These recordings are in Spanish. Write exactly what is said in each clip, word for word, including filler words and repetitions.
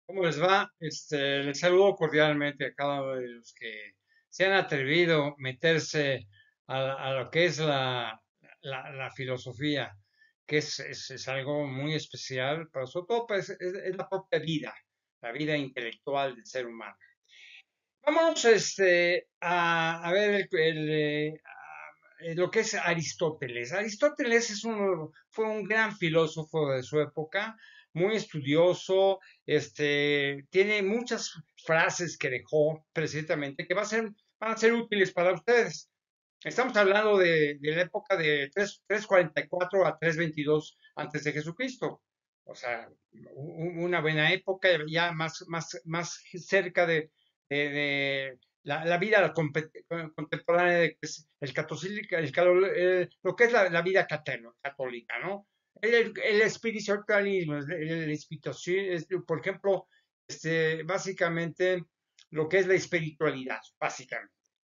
¿Cómo les va? Este, les saludo cordialmente a cada uno de los que se han atrevido a meterse a, a lo que es la, la- la filosofía, que es, es- es algo muy especial, pero sobre todo pues, es, es la propia vida, la vida intelectual del ser humano. Vámonos este, a, a ver el- el, eh, a- eh, lo que es Aristóteles. Aristóteles es uno, fue un gran filósofo de su época, muy estudioso, este, tiene muchas frases que dejó precisamente que va a ser, van a ser útiles para ustedes. Estamos hablando de, de la época de tres- trescientos cuarenta y cuatro a trescientos veintidós antes de Jesucristo. O sea, u- una buena época, ya más, más, más cerca de, de- de la, la vida compe- contemporánea, de que es el catolicismo, el calo- eh, lo que es la, la vida cateno- católica, ¿no? El, el, el espiritualismo, el, el espiritualismo, por ejemplo, este, básicamente lo que es la espiritualidad, básicamente.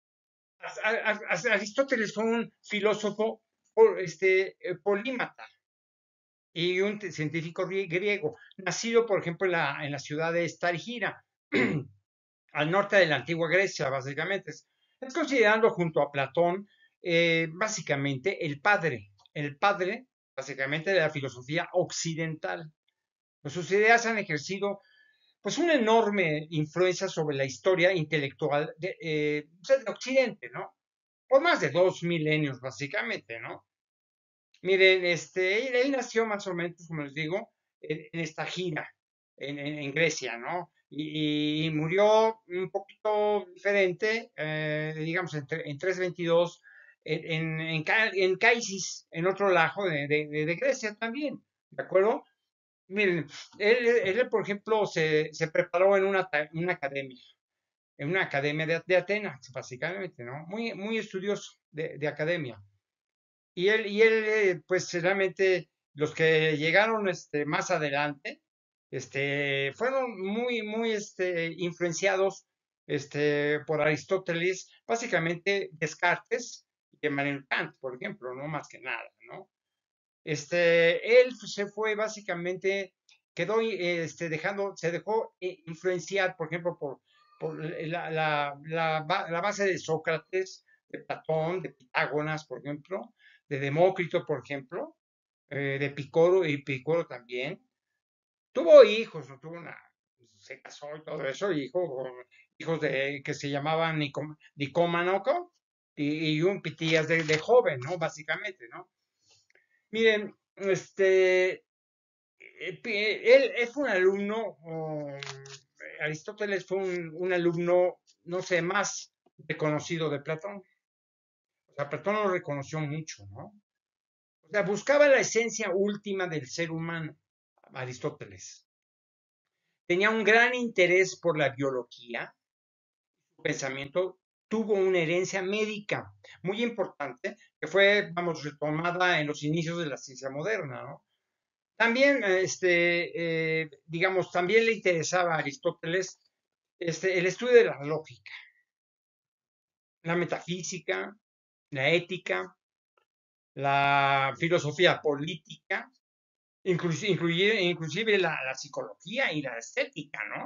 Aristóteles fue un filósofo este, eh, polímata y un científico griego, nacido, por ejemplo, en la, en la ciudad de Estargira, al norte de la antigua Grecia, básicamente. Es, es considerado junto a Platón, eh, básicamente, el padre, el padre, básicamente, de la filosofía occidental. Pues sus ideas han ejercido pues una enorme influencia sobre la historia intelectual de, eh, de Occidente, ¿no? Por más de dos milenios, básicamente, ¿no? Miren, este, él, él nació más o menos, como les digo, en, en esta gira, en, en, en Grecia, ¿no? Y, y, murió un poquito diferente, eh, digamos, en, en trescientos veintidós, en, en, en Caisis, en otro lago de, de, de, Grecia también, ¿de acuerdo? Miren, él, él por ejemplo, se, se preparó en una, una academia, en una academia de, de Atenas, básicamente, ¿no? Muy, muy estudioso de, de academia. Y él, y él eh, pues realmente los que llegaron este, más adelante, este, fueron muy, muy este, influenciados este, por Aristóteles, básicamente Descartes y Emmanuel Kant, por ejemplo, no más que nada, ¿no? Este, él se fue básicamente, quedó este, dejando, se dejó eh, influenciar, por ejemplo, por, por la, la, la, la, base de Sócrates, de Platón, de Pitágoras, por ejemplo, de Demócrito, por ejemplo, eh, de Picoro y Picoro también. Tuvo hijos, no tuvo una, se casó y todo eso, hijos, hijos de, que se llamaban Nicom, Nicómanoco y, y un Pitías de, de joven, ¿no? Básicamente, ¿no? Miren, este, él, él fue un alumno, um, Aristóteles fue un, un, alumno, no sé, más reconocido de Platón. O sea, Platón lo reconoció mucho, ¿no? O sea, buscaba la esencia última del ser humano, Aristóteles. Tenía un gran interés por la biología, su pensamiento tuvo una herencia médica muy importante que fue, vamos, retomada en los inicios de la ciencia moderna, ¿no? También, este, eh, digamos, también le interesaba a Aristóteles este, el estudio de la lógica, la metafísica, la ética, la filosofía política, inclusive, inclusive, inclusive la, la, psicología y la estética, ¿no?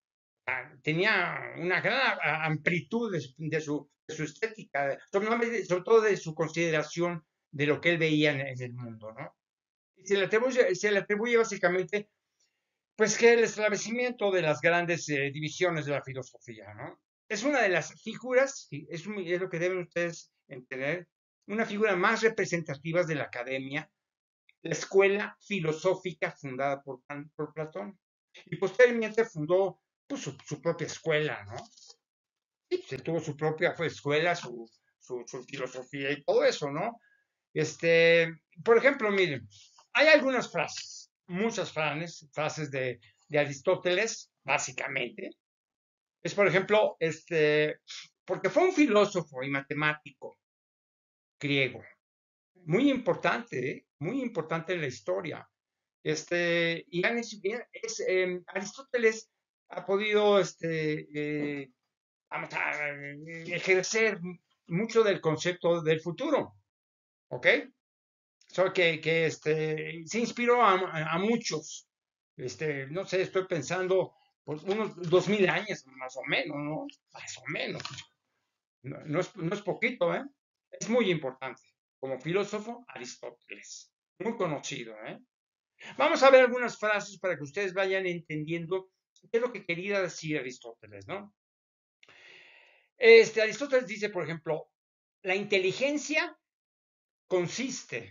Tenía una gran amplitud de, de, su, de su, estética, sobre, sobre, todo de su consideración de lo que él veía en, en el mundo, ¿no? Se le atribuye, se le atribuye básicamente pues que el establecimiento de las grandes eh, divisiones de la filosofía, ¿no? Es una de las figuras, es, un, es lo que deben ustedes entender, una figura más representativas de la academia, la escuela filosófica fundada por, por Platón. Y posteriormente fundó pues, su, su, propia escuela, ¿no? Sí, pues, tuvo su propia pues, escuela, su, su, su, filosofía y todo eso, ¿no? Este, por ejemplo, miren, hay algunas frases, muchas frases, frases de, de Aristóteles, básicamente. Es, por ejemplo, este, porque fue un filósofo y matemático griego, muy importante, ¿eh? Muy importante en la historia. Este, y es, es, eh, Aristóteles ha podido este, eh, vamos a, ejercer mucho del concepto del futuro, ¿ok? So, que, que este, se inspiró a, a, muchos. Este, no sé, estoy pensando, pues unos dos mil años más o menos, ¿no? Más o menos. No, no es, no es poquito, ¿eh? Es muy importante. Como filósofo, Aristóteles. Muy conocido, ¿eh? Vamos a ver algunas frases para que ustedes vayan entendiendo qué es lo que quería decir Aristóteles, ¿no? Este, Aristóteles dice, por ejemplo, la inteligencia consiste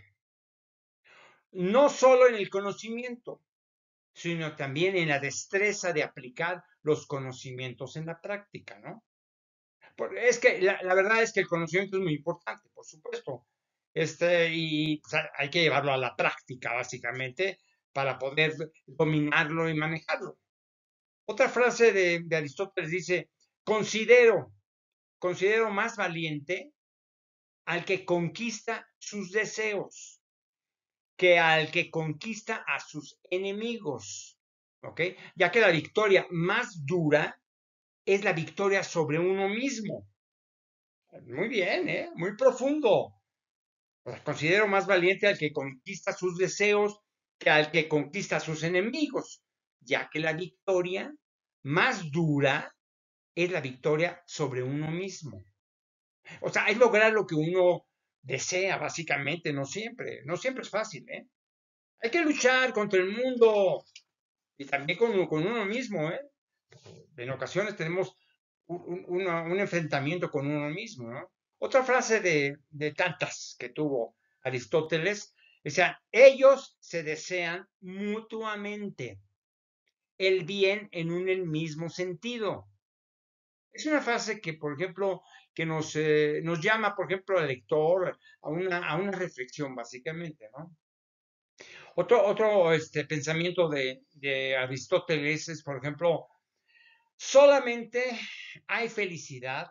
no solo en el conocimiento, sino también en la destreza de aplicar los conocimientos en la práctica, ¿no? Es que la, la verdad es que el conocimiento es muy importante, por supuesto, este, y o sea, hay que llevarlo a la práctica, básicamente, para poder dominarlo y manejarlo. Otra frase de, de Aristóteles dice, considero, considero más valiente al que conquista sus deseos que al que conquista a sus enemigos, ¿ok? Ya que la victoria más dura es la victoria sobre uno mismo. Muy bien, ¿eh? Muy profundo. Pues considero más valiente al que conquista sus deseos que al que conquista a sus enemigos, ya que la victoria más dura es la victoria sobre uno mismo. O sea, es lograr lo que uno desea, básicamente, no siempre, no siempre es fácil, ¿eh? Hay que luchar contra el mundo y también con, con uno mismo, ¿eh? En ocasiones tenemos un, un, un, enfrentamiento con uno mismo, ¿no? Otra frase de, de tantas que tuvo Aristóteles, o sea, ellos se desean mutuamente el bien en un el mismo sentido. Es una frase que, por ejemplo, que nos, eh, nos llama, por ejemplo, al lector a una, a una reflexión, básicamente, ¿no? Otro, otro este, pensamiento de, de Aristóteles es, por ejemplo, solamente hay felicidad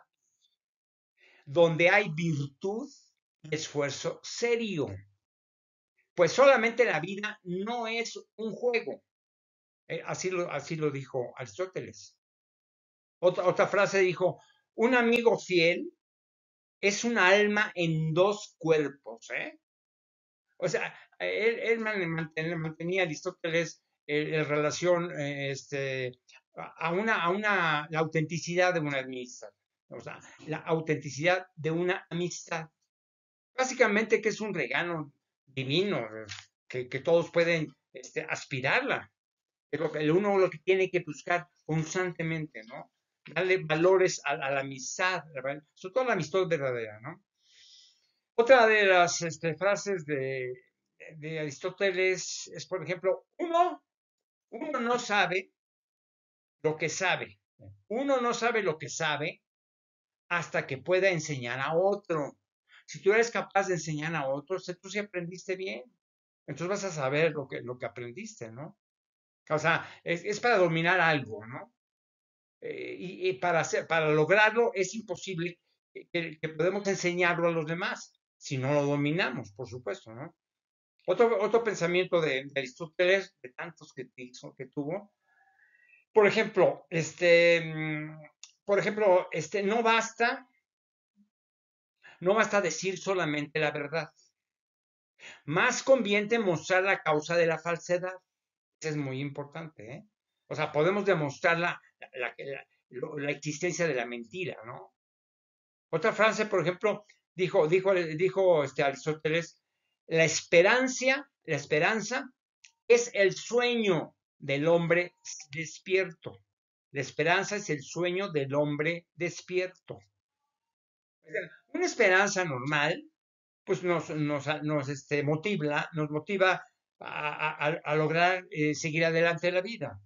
donde hay virtud y esfuerzo serio, pues solamente la vida no es un juego. Eh, así, lo, así lo dijo Aristóteles. Otra, otra frase dijo, un amigo fiel es un alma en dos cuerpos, ¿eh? O sea, él, él mantenía, mantenía Aristóteles en eh, relación eh, este, a, una, a una, la autenticidad de una amistad. O sea, la autenticidad de una amistad. Básicamente que es un regalo divino, que, que todos pueden este, aspirarla. Es lo que el uno lo que tiene que buscar constantemente, ¿no? Darle valores a, a la amistad, sobre todo a la amistad verdadera, ¿no? Otra de las este, frases de, de Aristóteles es, por ejemplo, uno, uno no sabe lo que sabe. Uno no sabe lo que sabe hasta que pueda enseñar a otro. Si tú eres capaz de enseñar a otros, tú sí aprendiste bien. Entonces vas a saber lo que, lo que aprendiste, ¿no? O sea, es, es para dominar algo, ¿no? Eh, y, y para, hacer, para lograrlo es imposible que, que podemos enseñarlo a los demás si no lo dominamos, por supuesto, ¿no? Otro, otro pensamiento de, de Aristóteles, de tantos que, que tuvo, por ejemplo, este, por ejemplo, este, no basta, no basta decir solamente la verdad. Más conviene mostrar la causa de la falsedad. Eso es muy importante, ¿eh? O sea, podemos demostrar la, la, la, la existencia de la mentira, ¿no? Otra frase, por ejemplo, dijo, dijo, dijo este Aristóteles, la esperanza, la esperanza es el sueño del hombre despierto. La esperanza es el sueño del hombre despierto. Una esperanza normal, pues nos, nos, nos este, motiva, nos motiva a, a, a lograr eh, seguir adelante en la vida.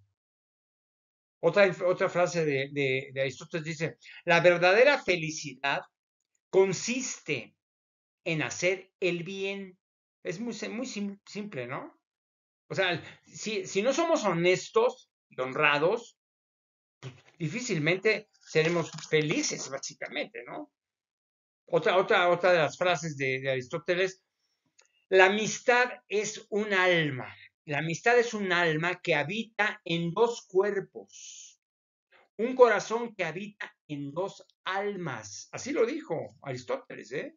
Otra, otra frase de, de, de Aristóteles dice, la verdadera felicidad consiste en hacer el bien. Es muy, muy simple, ¿no? O sea, si, si no somos honestos y honrados, pues, difícilmente seremos felices, básicamente, ¿no? Otra, otra, otra de las frases de, de Aristóteles, la amistad es un alma. La amistad es un alma que habita en dos cuerpos. Un corazón que habita en dos almas. Así lo dijo Aristóteles, ¿eh?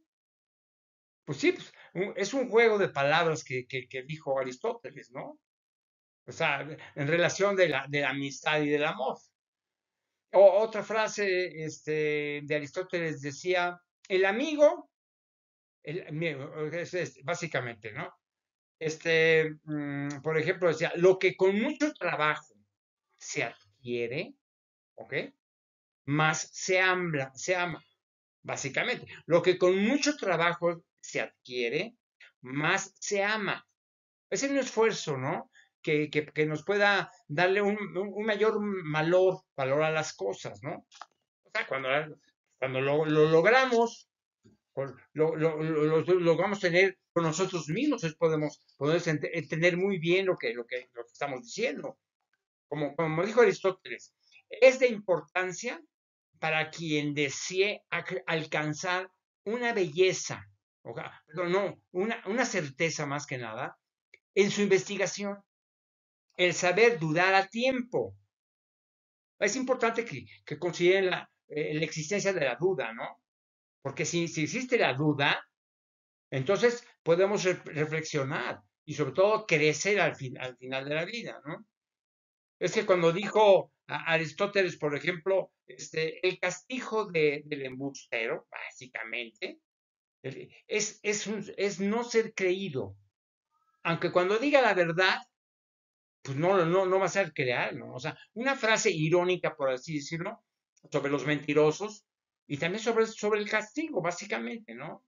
Pues sí, pues, es un juego de palabras que, que, que dijo Aristóteles, ¿no? O sea, en relación de la, de la amistad y del amor. O, otra frase este, de Aristóteles decía, el amigo, el, es, es, básicamente, ¿no? Este, mmm, por ejemplo, decía, lo que con mucho trabajo se adquiere, ¿ok? Más se ama, se ama, básicamente. Lo que con mucho trabajo se adquiere, más se ama. Es un esfuerzo, ¿no? Que, que, que nos pueda darle un, un, mayor valor, valor a las cosas, ¿no? O sea, cuando, cuando lo, lo logramos, pues, lo, lo, lo, lo, logramos tener con nosotros mismos, es, podemos, podemos entender muy bien lo que, lo que, lo que estamos diciendo. Como, como dijo Aristóteles, es de importancia para quien desee alcanzar una belleza, o, perdón, no, una, una certeza más que nada, en su investigación, el saber dudar a tiempo. Es importante que, que consideren la, eh, la, existencia de la duda, ¿no? Porque si, si existe la duda, entonces podemos re reflexionar y sobre todo crecer al, fin, al final de la vida, ¿no? Es que cuando dijo a Aristóteles, por ejemplo, este, el castigo de, del embustero, básicamente, es, es, un, es no ser creído. Aunque cuando diga la verdad, pues no, no, no va a ser crear, ¿no? O sea, una frase irónica, por así decirlo, sobre los mentirosos y también sobre, sobre el castigo, básicamente, ¿no?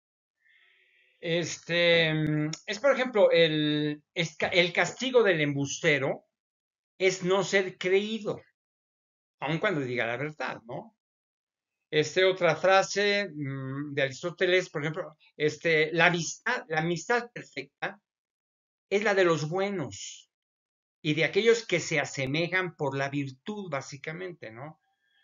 Este, es por ejemplo, el, el castigo del embustero es no ser creído, aun cuando diga la verdad, ¿no? Este, otra frase mmm, de Aristóteles, por ejemplo, este, la amistad, la amistad perfecta es la de los buenos y de aquellos que se asemejan por la virtud, básicamente, ¿no?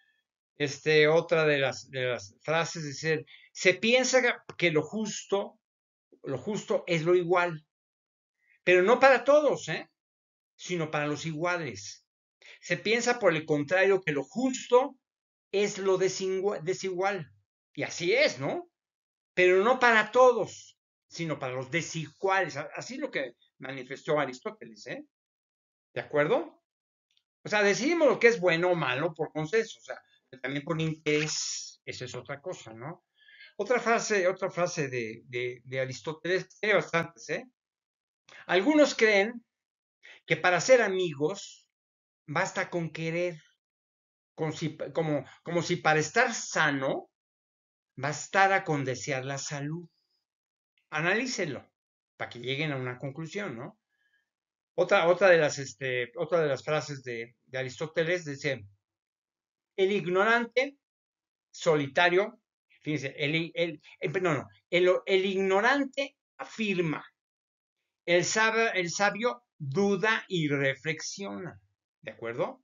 Este, otra de las, de las frases es decir, se piensa que lo justo, lo justo es lo igual, pero no para todos, ¿eh? Sino para los iguales. Se piensa, por el contrario, que lo justo es lo desigual. Y así es, ¿no? Pero no para todos, sino para los desiguales. Así es lo que manifestó Aristóteles, ¿eh? ¿De acuerdo? O sea, decidimos lo que es bueno o malo por consenso, o sea, también por interés, esa es otra cosa, ¿no? Otra frase, otra frase de, de, de Aristóteles, hay bastantes, ¿eh? Algunos creen que para ser amigos basta con querer, como si, como, como si para estar sano bastara con desear la salud. Analícenlo para que lleguen a una conclusión, ¿no? Otra, otra, de, las, este, otra de las frases de, de Aristóteles dice, el ignorante solitario, fíjense, el, el, el, no, no, el, el ignorante afirma, el sabio, el sabio duda y reflexiona, ¿de acuerdo?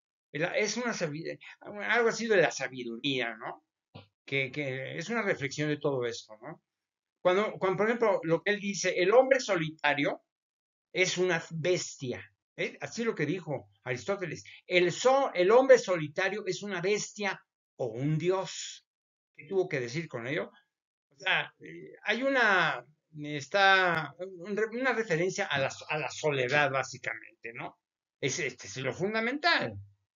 Es una algo así de la sabiduría, ¿no? Que, que es una reflexión de todo esto, ¿no? Cuando, cuando, por ejemplo, lo que él dice, el hombre solitario es una bestia. ¿Eh? Así lo que dijo Aristóteles. El, so, el hombre solitario es una bestia o un dios. ¿Qué tuvo que decir con ello? O sea, eh, hay una, está, una referencia a la, a la soledad, básicamente, ¿no? Es, este es lo fundamental.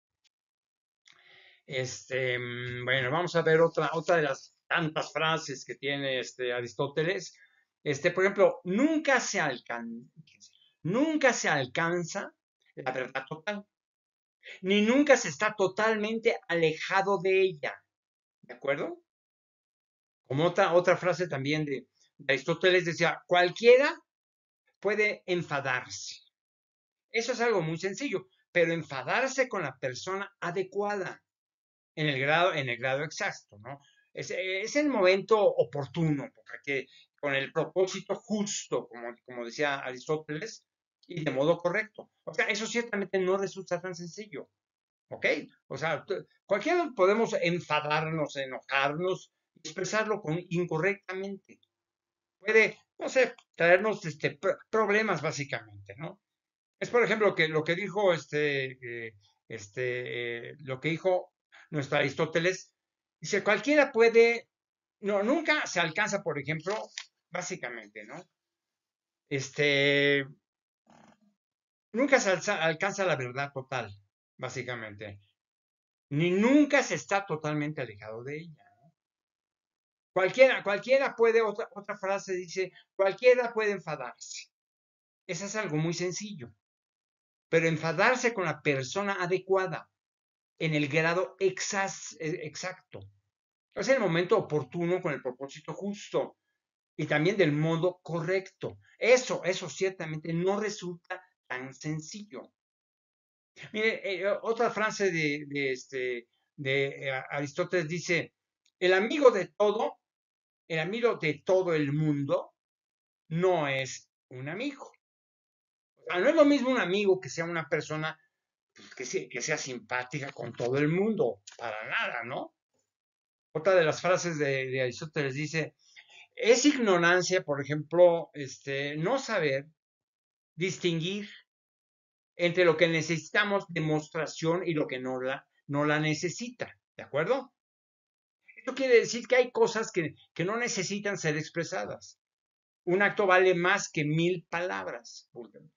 Este, bueno, vamos a ver otra, otra de las tantas frases que tiene este Aristóteles. Este, por ejemplo, nunca se alcanza, nunca se alcanza la verdad total, ni nunca se está totalmente alejado de ella. ¿De acuerdo? Como otra, otra frase también de, de Aristóteles decía, cualquiera puede enfadarse. Eso es algo muy sencillo, pero enfadarse con la persona adecuada. En el grado, en el grado exacto, ¿no? Es, es el momento oportuno, porque con el propósito justo, como, como decía Aristóteles, y de modo correcto. O sea, eso ciertamente no resulta tan sencillo, ¿ok? O sea, cualquiera podemos enfadarnos, enojarnos, expresarlo con, incorrectamente. Puede, no sé, traernos este, problemas básicamente, ¿no? Es por ejemplo que lo que dijo este, eh, este, eh, lo que dijo nuestro Aristóteles, dice, cualquiera puede, no, nunca se alcanza, por ejemplo, básicamente, ¿no? Este, nunca se alza- alcanza la verdad total, básicamente, ni nunca se está totalmente alejado de ella. Cualquiera, cualquiera puede, otra, otra frase dice, cualquiera puede enfadarse. Eso es algo muy sencillo, pero enfadarse con la persona adecuada, en el grado exas- eh, exacto. Es el momento oportuno con el propósito justo y también del modo correcto. Eso, eso ciertamente no resulta tan sencillo. Mire, eh, otra frase de, de, este, de eh, Aristóteles dice, el amigo de todo, el amigo de todo el mundo no es un amigo. O sea, no es lo mismo un amigo que sea una persona pues, que, sea, que sea simpática con todo el mundo, para nada, ¿no? Otra de las frases de, de Aristóteles dice, es ignorancia, por ejemplo, este, no saber distinguir entre lo que necesitamos demostración y lo que no la, no la necesita, ¿de acuerdo? Esto quiere decir que hay cosas que, que no necesitan ser expresadas. Un acto vale más que mil palabras.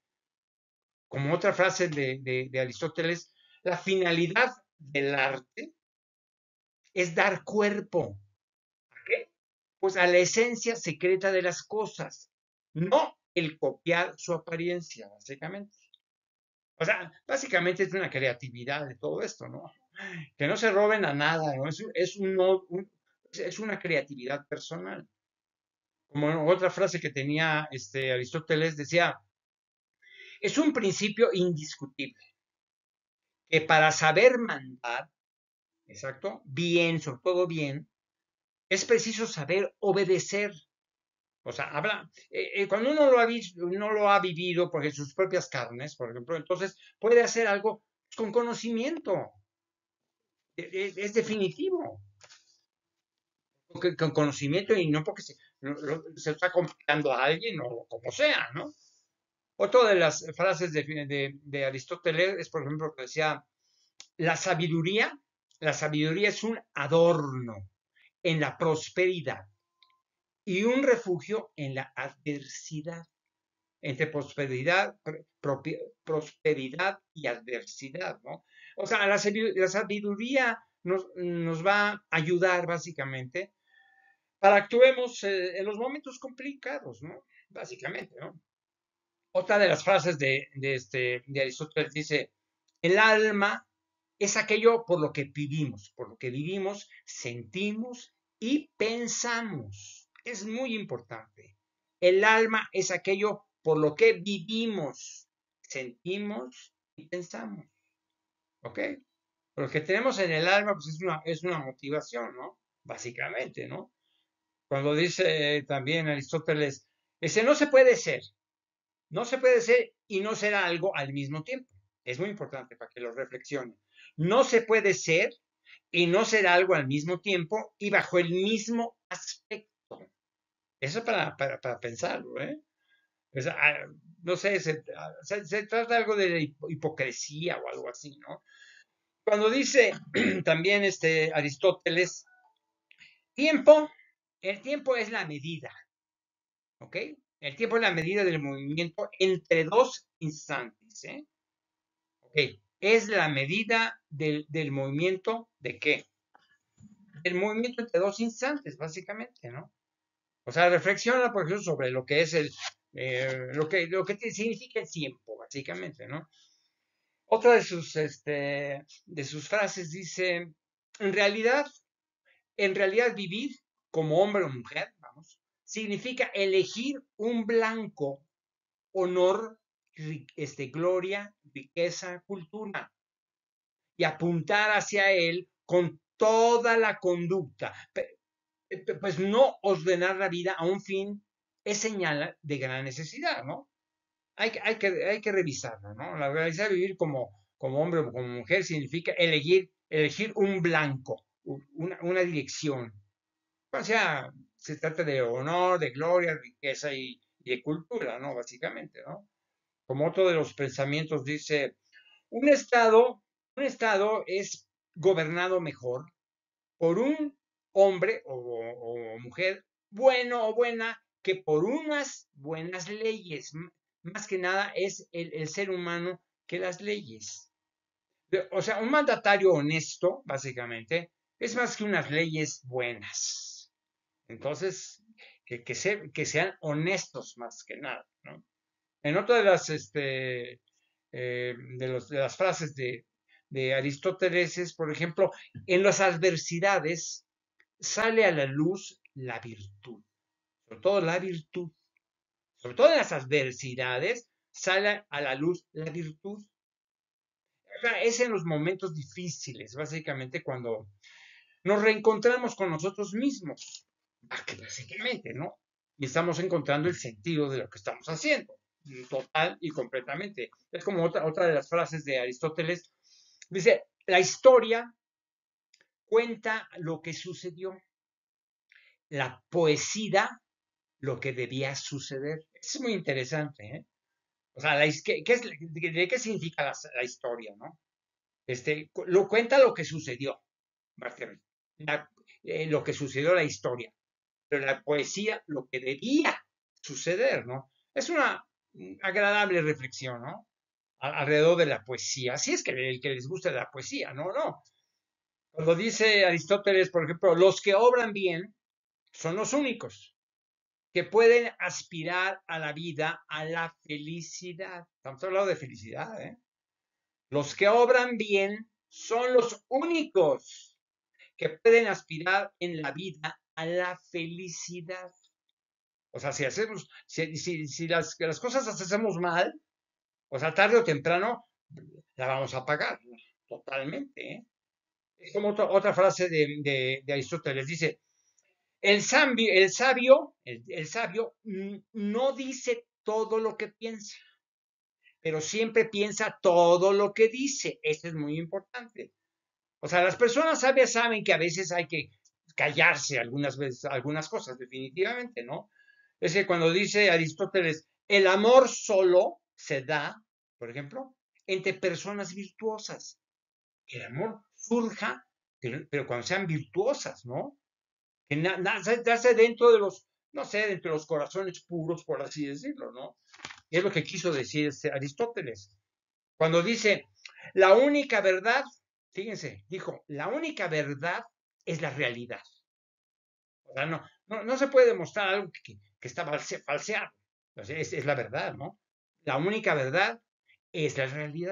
Como otra frase de, de, de Aristóteles, la finalidad del arte es dar cuerpo. ¿A qué? Pues a la esencia secreta de las cosas, no el copiar su apariencia, básicamente. O sea, básicamente es una creatividad de todo esto, ¿no? Que no se roben a nada, ¿no? Es, es, un, un, es una creatividad personal. Como otra frase que tenía este, Aristóteles decía, es un principio indiscutible que para saber mandar, exacto, bien, sobre todo bien, es preciso saber obedecer. O sea, habla, eh, eh, cuando uno lo, ha visto, no lo ha vivido porque sus propias carnes, por ejemplo, entonces puede hacer algo con conocimiento. Es, es definitivo. Con, con, conocimiento y no porque se, no, se está complicando a alguien o como sea, ¿no? Otra de las frases de, de, de Aristóteles es, por ejemplo, que decía, la sabiduría, la sabiduría es un adorno en la prosperidad y un refugio en la adversidad. Entre prosperidad, prosperidad y adversidad, ¿no? O sea, la, la sabiduría nos, nos, va a ayudar básicamente para que actuemos eh, en los momentos complicados, ¿no? Básicamente, ¿no? Otra de las frases de, de, este, de Aristóteles dice, el alma es aquello por lo que vivimos, por lo que vivimos, sentimos y pensamos. Es muy importante. El alma es aquello por lo que vivimos, sentimos y pensamos. ¿Ok? Lo que tenemos en el alma pues es, una, es una motivación, ¿no? Básicamente, ¿no? Cuando dice también Aristóteles, ese no se puede ser, no se puede ser y no ser algo al mismo tiempo. Es muy importante para que lo reflexionen. No se puede ser y no ser algo al mismo tiempo y bajo el mismo aspecto. Eso para, para, para pensarlo, ¿eh? O sea, no sé, se, se, se, trata algo de hipocresía o algo así, ¿no? Cuando dice también este Aristóteles, tiempo, el tiempo es la medida, ¿ok? El tiempo es la medida del movimiento entre dos instantes, ¿eh? ¿Ok? Es la medida del, del movimiento de qué? El movimiento entre dos instantes, básicamente, ¿no? O sea, reflexiona, por ejemplo, sobre lo que es el, eh, lo que, lo que significa el tiempo, básicamente, ¿no? Otra de sus, este, de sus frases dice, en realidad, en realidad vivir como hombre o mujer, vamos, significa elegir un blanco, honor, este, gloria, riqueza, cultura, y apuntar hacia él con toda la conducta. Pues no ordenar la vida a un fin es señal de gran necesidad, ¿no? Hay, hay, que, hay que revisarlo, ¿no? La realidad de vivir como, como hombre o como mujer significa elegir, elegir un blanco, una, una dirección. O sea, se trata de honor, de gloria, riqueza y, y de cultura, ¿no? Básicamente, ¿no? Como otro de los pensamientos dice, un estado, un estado es gobernado mejor por un hombre o, o mujer bueno o buena que por unas buenas leyes. más que nada es el, el ser humano que las leyes. O sea, un mandatario honesto, básicamente, es más que unas leyes buenas. Entonces, que, que, se, que sean honestos más que nada, ¿no? En otra de las, este, eh, de, los, de, las frases de, de Aristóteles es, por ejemplo, en las adversidades sale a la luz la virtud, sobre todo la virtud, sobre todo en las adversidades sale a la luz la virtud. O sea, es en los momentos difíciles, básicamente, cuando nos reencontramos con nosotros mismos, básicamente, ¿no? Y estamos encontrando el sentido de lo que estamos haciendo, total y completamente. Es como otra, otra de las frases de Aristóteles, dice, la historia cuenta lo que sucedió, la poesía lo que debía suceder. Es muy interesante, ¿eh? O sea, la, ¿qué, qué es, de, qué significa la, la historia, no? Este, lo cuenta lo que sucedió, la, eh, lo que sucedió la historia, pero la poesía lo que debía suceder, ¿no? Es una agradable reflexión, ¿no? Alrededor de la poesía. Así es que el que les gusta la poesía, no, no. Cuando dice Aristóteles, por ejemplo, los que obran bien son los únicos que pueden aspirar a la vida, a la felicidad. Estamos hablando de felicidad, ¿eh? Los que obran bien son los únicos que pueden aspirar en la vida a la felicidad. O sea, si hacemos, si, si, si las, las, cosas las hacemos mal, o sea, tarde o temprano la vamos a pagar, totalmente, ¿eh? Es como otra, otra frase de, de, de Aristóteles, dice, el sabio, el sabio, el, el sabio no dice todo lo que piensa, pero siempre piensa todo lo que dice. Eso es muy importante. O sea, las personas sabias saben que a veces hay que callarse algunas veces, algunas cosas, definitivamente, ¿no? Es que cuando dice Aristóteles, el amor solo se da, por ejemplo, entre personas virtuosas. El amor surja, pero, pero cuando sean virtuosas, ¿no? Que nace dentro de los, no sé, dentro de los corazones puros, por así decirlo, ¿no? Y es lo que quiso decir este Aristóteles. Cuando dice, la única verdad, fíjense, dijo, la única verdad es la realidad. O sea, no, no, no se puede demostrar algo que, que está falseado. O sea, es, es la verdad, ¿no? La única verdad es la realidad.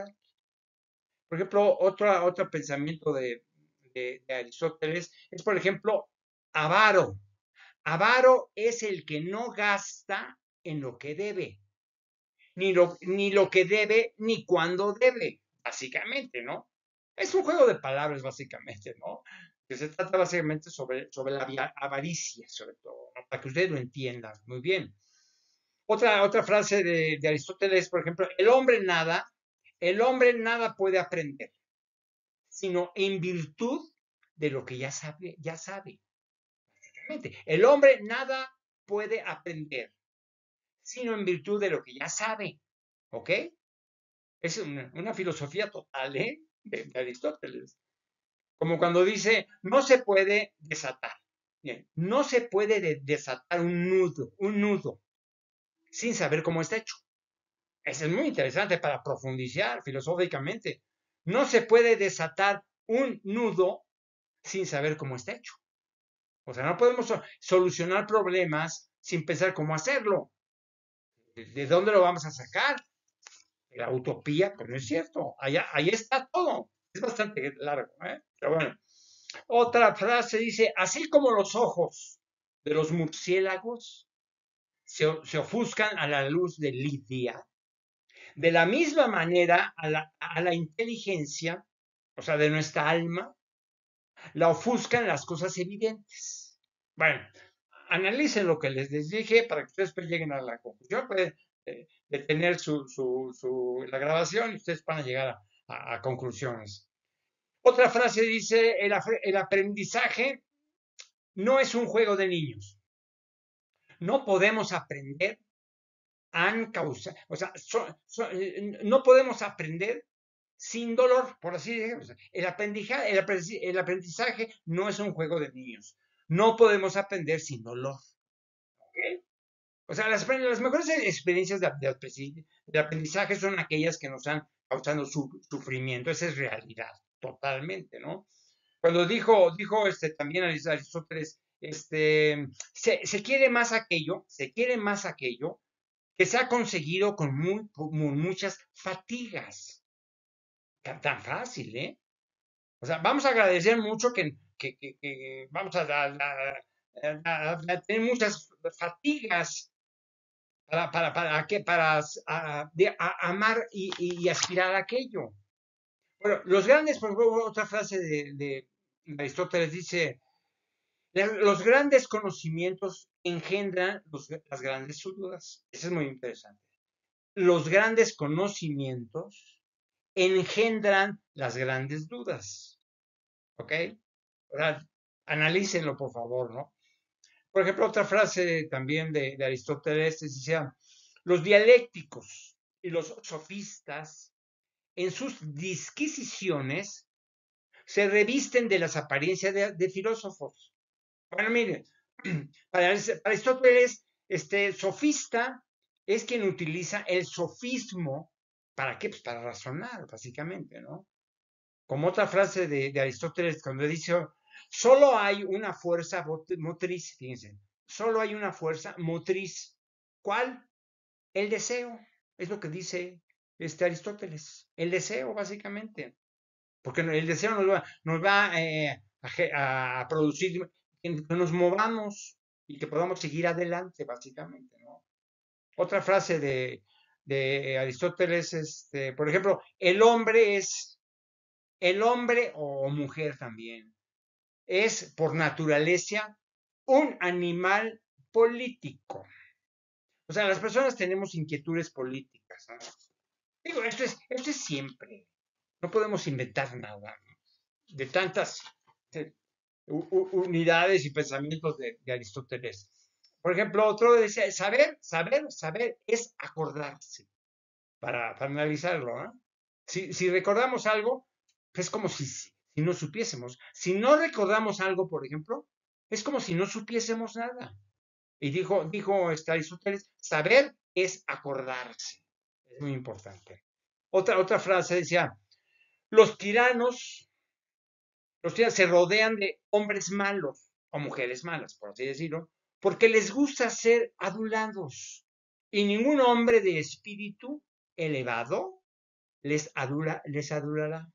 Por ejemplo, otro, otro pensamiento de, de, de Aristóteles es, por ejemplo, avaro. Avaro es el que no gasta en lo que debe, ni lo, ni lo que debe, ni cuando debe, básicamente, ¿no? Es un juego de palabras, básicamente, ¿no? Que se trata básicamente sobre, sobre la avaricia, sobre todo, ¿no? Para que ustedes lo entiendan muy bien. Otra, otra frase de, de Aristóteles, por ejemplo, el hombre nada, el hombre nada puede aprender, sino en virtud de lo que ya sabe, ya sabe. Básicamente, el hombre nada puede aprender, sino en virtud de lo que ya sabe. ¿Ok? Es una, una filosofía total, ¿eh? De, de Aristóteles. Como cuando dice, no se puede desatar. Bien, no se puede de desatar un nudo, un nudo, sin saber cómo está hecho. Eso es muy interesante para profundizar filosóficamente. No se puede desatar un nudo sin saber cómo está hecho. O sea, no podemos solucionar problemas sin pensar cómo hacerlo. ¿De dónde lo vamos a sacar? La utopía, pues no es cierto. Allá, ahí está todo. Es bastante largo, ¿eh? Pero bueno. Otra frase dice, así como los ojos de los murciélagos se, se ofuscan a la luz de Lidia, de la misma manera a la, a la inteligencia, o sea, de nuestra alma, la ofuscan las cosas evidentes. Bueno, analicen lo que les dije para que ustedes pues lleguen a la conclusión. Pueden eh, detener su, su, su, la grabación y ustedes van a llegar a, a, a conclusiones. Otra frase dice, el, el aprendizaje no es un juego de niños. No podemos aprender han causado, o sea, so, so, no podemos aprender sin dolor, por así decirlo. El aprendizaje, el, aprendizaje, el aprendizaje no es un juego de niños. No podemos aprender sin dolor. ¿Okay? O sea, las, las mejores experiencias de, de, de, aprendizaje son aquellas que nos han causado su, sufrimiento. Esa es realidad, totalmente, ¿no? Cuando dijo, dijo este, también Aristóteles, este, se, se quiere más aquello, se quiere más aquello que se ha conseguido con, muy, con muchas fatigas. Tan, tan fácil, ¿eh? O sea, vamos a agradecer mucho que, que, que, que vamos a, a, a, a, tener muchas fatigas para, para, para, para, para a, de, amar y, y, aspirar a aquello. Bueno, los grandes, por ejemplo, otra frase de, de Aristóteles dice, los grandes conocimientos engendran los, las grandes dudas. Eso es muy interesante. Los grandes conocimientos engendran las grandes dudas. ¿Ok? Ahora, analícenlo, por favor, ¿no? Por ejemplo, otra frase también de, de Aristóteles decía, los dialécticos y los sofistas, en sus disquisiciones, se revisten de las apariencias de, de filósofos. Bueno, miren, para Aristóteles, este sofista es quien utiliza el sofismo, ¿para qué? Pues para razonar, básicamente, ¿no? Como otra frase de, de Aristóteles, cuando dice, solo hay una fuerza motriz, fíjense, solo hay una fuerza motriz. ¿Cuál? El deseo. Es lo que dice este Aristóteles. El deseo, básicamente. Porque el deseo nos va, nos va eh, a, a, producir que nos movamos y que podamos seguir adelante, básicamente, ¿no? Otra frase de, de Aristóteles, este, por ejemplo, el hombre es, el hombre o mujer también, es por naturaleza un animal político. O sea, las personas tenemos inquietudes políticas, ¿no? Digo, esto es, esto es siempre. No podemos inventar nada, ¿no? De tantas de, unidades y pensamientos de, de Aristóteles. Por ejemplo, otro dice, saber, saber, saber es acordarse, para, para analizarlo, ¿eh? Si, si recordamos algo, es como si, si no supiésemos. Si no recordamos algo, por ejemplo, es como si no supiésemos nada. Y dijo, dijo este Aristóteles, saber es acordarse. Es muy importante. Otra, otra frase decía, los tiranos, los tiranos se rodean de hombres malos o mujeres malas, por así decirlo, porque les gusta ser adulados. Y ningún hombre de espíritu elevado les, adula, les adulará.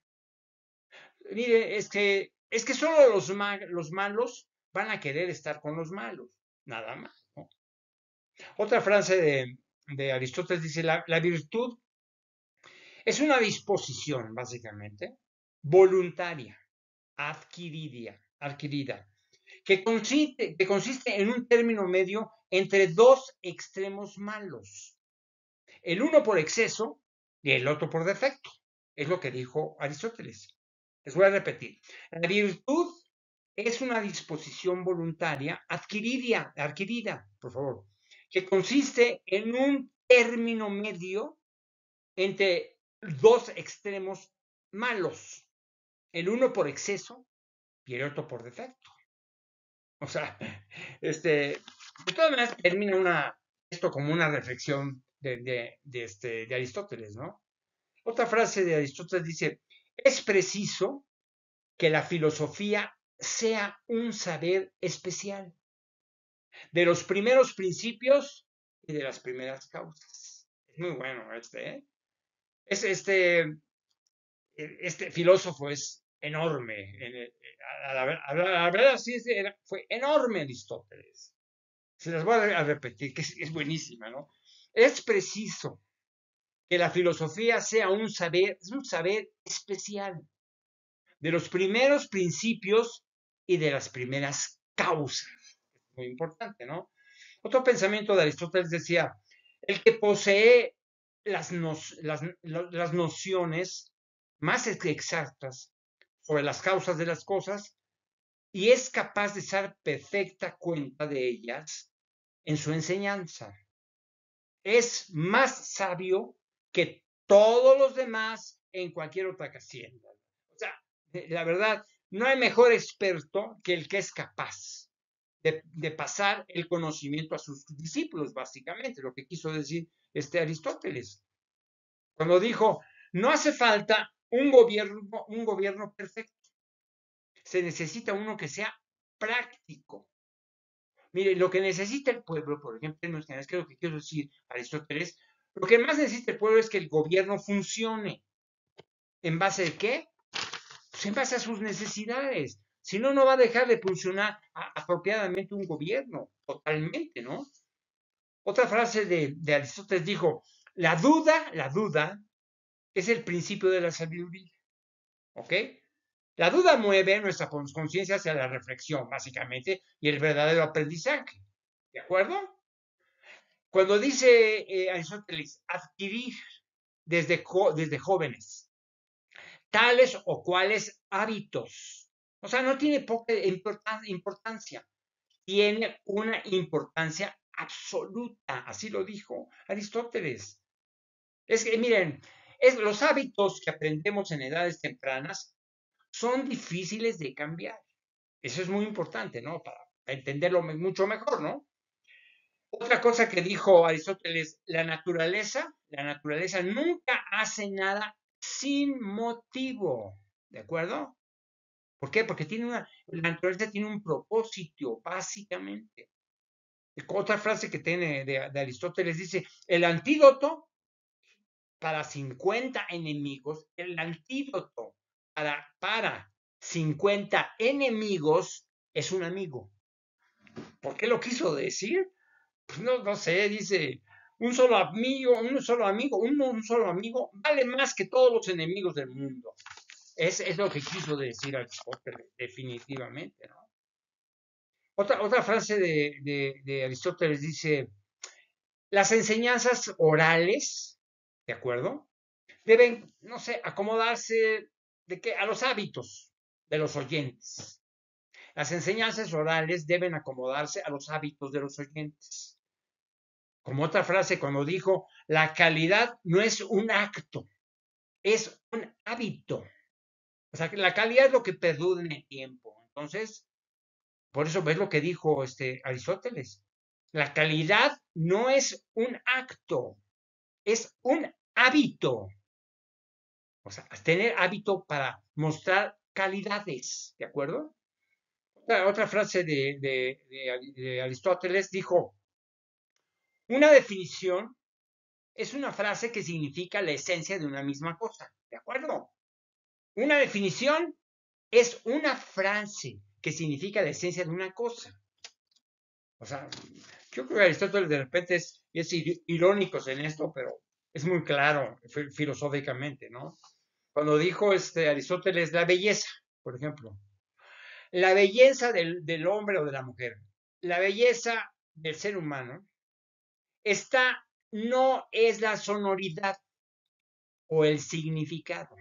Mire, es que, es que solo los, ma los malos van a querer estar con los malos, nada más, ¿no? Otra frase de, de Aristóteles dice, la, la virtud es una disposición, básicamente, voluntaria, adquirida, adquirida que, consiste, que consiste en un término medio entre dos extremos malos, el uno por exceso y el otro por defecto. Es lo que dijo Aristóteles. Les voy a repetir. La virtud es una disposición voluntaria adquirida, adquirida, por favor, que consiste en un término medio entre dos extremos malos, el uno por exceso y el otro por defecto. O sea, este, de todas maneras termina una, esto como una reflexión de, de, de, este, de Aristóteles, ¿no? Otra frase de Aristóteles dice, es preciso que la filosofía sea un saber especial de los primeros principios y de las primeras causas. Es muy bueno este, ¿eh? Es este, este filósofo es enorme. A la, a la, a la verdad, sí, fue enorme Aristóteles. Se las voy a repetir, que es, es buenísima, ¿no? Es preciso que la filosofía sea un saber, un saber especial de los primeros principios y de las primeras causas. Es muy importante, ¿no? Otro pensamiento de Aristóteles decía, el que posee las, no, las, las nociones más exactas sobre las causas de las cosas y es capaz de dar perfecta cuenta de ellas en su enseñanza. Es más sabio que todos los demás en cualquier otra hacienda. O sea, la verdad, no hay mejor experto que el que es capaz de, de pasar el conocimiento a sus discípulos, básicamente, lo que quiso decir este Aristóteles. Cuando dijo, no hace falta un gobierno, un gobierno perfecto, se necesita uno que sea práctico. Mire, lo que necesita el pueblo, por ejemplo, en es que es lo que quiero decir Aristóteles, lo que más necesita el pueblo es que el gobierno funcione. ¿En base de qué? Pues en base a sus necesidades. Si no, no va a dejar de funcionar apropiadamente un gobierno, totalmente, ¿no? Otra frase de, de Aristóteles dijo, la duda, la duda es el principio de la sabiduría, ¿ok? La duda mueve nuestra conciencia hacia la reflexión, básicamente, y el verdadero aprendizaje, ¿de acuerdo? Cuando dice eh, Aristóteles, adquirir desde, desde jóvenes tales o cuales hábitos, o sea, no tiene poca importancia, tiene una importancia absoluta, así lo dijo Aristóteles. Es que, miren, es, los hábitos que aprendemos en edades tempranas son difíciles de cambiar. Eso es muy importante, ¿no? Para entenderlo mucho mejor, ¿no? Otra cosa que dijo Aristóteles, la naturaleza, la naturaleza nunca hace nada sin motivo, ¿de acuerdo? ¿Por qué? Porque tiene una, la naturaleza tiene un propósito, básicamente. Otra frase que tiene de, de Aristóteles dice, el antídoto para cincuenta enemigos, el antídoto para, para cincuenta enemigos es un amigo. ¿Por qué lo quiso decir? Pues no, no sé, dice, un solo amigo, un solo amigo, un, un solo amigo vale más que todos los enemigos del mundo. Es, es lo que quiso decir Aristóteles, definitivamente, ¿no? Otra, otra frase de, de, de Aristóteles dice, las enseñanzas orales, ¿de acuerdo? Deben, no sé, acomodarse de qué, a los hábitos de los oyentes. Las enseñanzas orales deben acomodarse a los hábitos de los oyentes. Como otra frase cuando dijo, la calidad no es un acto, es un hábito. O sea, que la calidad es lo que perdura en el tiempo. Entonces, por eso ves lo que dijo este Aristóteles. La calidad no es un acto, es un hábito. O sea, tener hábito para mostrar calidades, ¿de acuerdo? Otra, otra frase de, de, de, de Aristóteles dijo, una definición es una frase que significa la esencia de una misma cosa, ¿de acuerdo? Una definición es una frase que significa la esencia de una cosa. O sea, yo creo que Aristóteles de repente es, es irónico en esto, pero es muy claro filosóficamente, ¿no? Cuando dijo este Aristóteles la belleza, por ejemplo, la belleza del, del hombre o de la mujer, la belleza del ser humano, esta no es la sonoridad o el significado.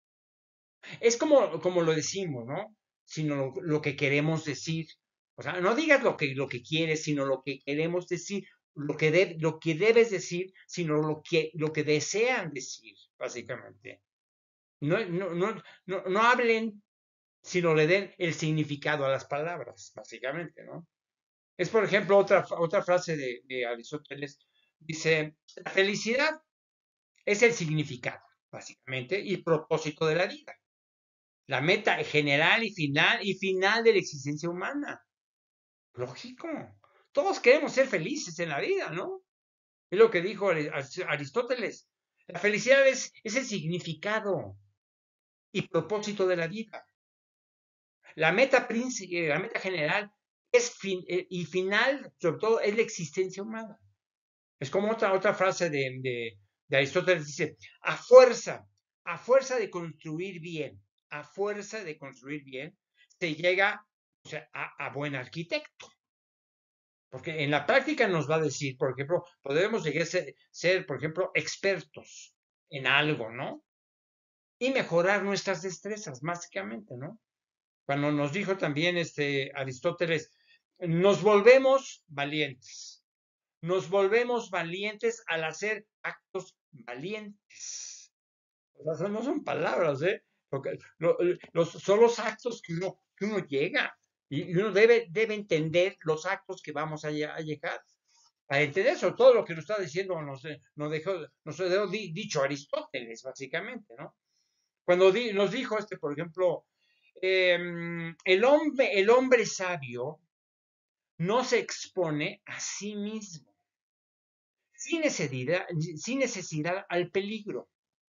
Es como, como lo decimos, ¿no? Sino lo, lo que queremos decir. O sea, no digas lo que, lo que quieres, sino lo que queremos decir, lo que, de, lo que debes decir, sino lo que, lo que desean decir, básicamente. No, no, no, no, no hablen, sino le den el significado a las palabras, básicamente, ¿no? Es, por ejemplo, otra, otra frase de, de Aristóteles, dice, la felicidad es el significado, básicamente, y propósito de la vida. La meta general y final y final de la existencia humana. Lógico. Todos queremos ser felices en la vida, ¿no? Es lo que dijo Aristóteles. La felicidad es, es el significado y propósito de la vida. La meta, la meta general es fin, y final, sobre todo, es la existencia humana. Es como otra, otra frase de, de, de Aristóteles, dice, a fuerza, a fuerza de construir bien, a fuerza de construir bien, se llega, o sea, a, a buen arquitecto. Porque en la práctica nos va a decir, por ejemplo, podemos llegar a ser, ser, por ejemplo, expertos en algo, ¿no? Y mejorar nuestras destrezas, básicamente, ¿no? Cuando nos dijo también este Aristóteles, nos volvemos valientes. Nos volvemos valientes al hacer actos valientes. O sea, no son palabras, ¿eh? Porque lo, los, son los actos que uno, que uno llega. Y, y uno debe, debe entender los actos que vamos a, a llegar. Para entender eso, todo lo que nos está diciendo nos, nos dejó, nos dejó di, dicho Aristóteles, básicamente, ¿no? Cuando di, nos dijo este, por ejemplo, eh, el, hombre, el hombre sabio no se expone a sí mismo, sin necesidad, sin necesidad al peligro,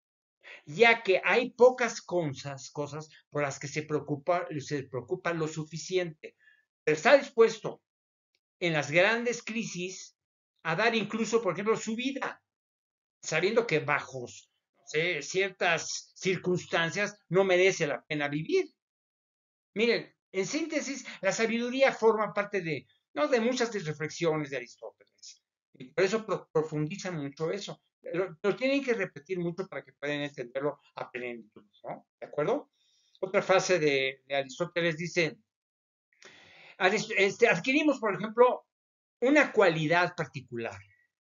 ya que hay pocas cosas, cosas por las que se preocupa, se preocupa lo suficiente. Pero está dispuesto en las grandes crisis a dar incluso, por ejemplo, su vida, sabiendo que bajo no sé, ciertas circunstancias no merece la pena vivir. Miren, en síntesis, la sabiduría forma parte de, no, de muchas de reflexiones de Aristóteles. Y por eso pro profundiza mucho eso. Lo, lo, tienen que repetir mucho para que puedan entenderlo a plenitud, ¿no? ¿De acuerdo? Otra frase de, de Aristóteles dice, este, adquirimos, por ejemplo, una cualidad particular